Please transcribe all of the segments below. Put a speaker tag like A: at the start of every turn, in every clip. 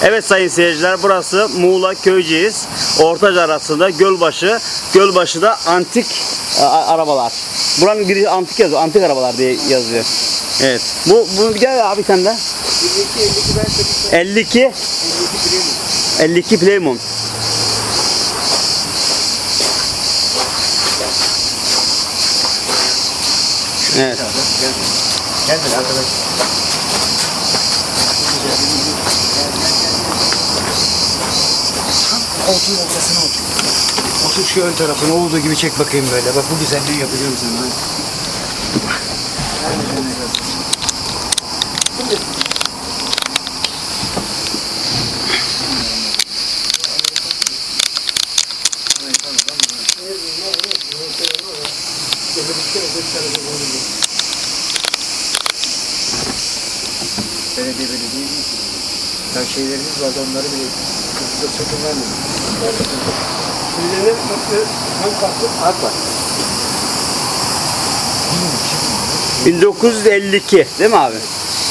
A: Evet sayın seyirciler, burası Muğla Köyceğiz Ortaca arasında Gölbaşı. Gölbaşı'da antik arabalar. Buranın biri antik yazıyor. Antik arabalar diye yazıyor. Evet. Bunu gel abi sen de. 52 Playmon. Evet.
B: Gel arkadaş. Koltuğun ortasına otur. Otur şu ön tarafına olduğu gibi çek bakayım böyle. Bak bu güzelliği yapacağım sana. Belediye değil. Yani şeylerimiz vardı, onları bile kızıda satın vermedik. Şeyleri hangi kalktı? Ark var.
A: 1952 değil mi abi?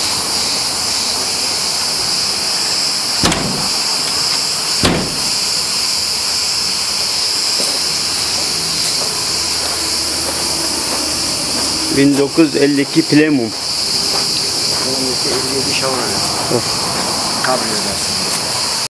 A: ...1952 Playmon.
B: 57 şavana. Kabriyo dersin.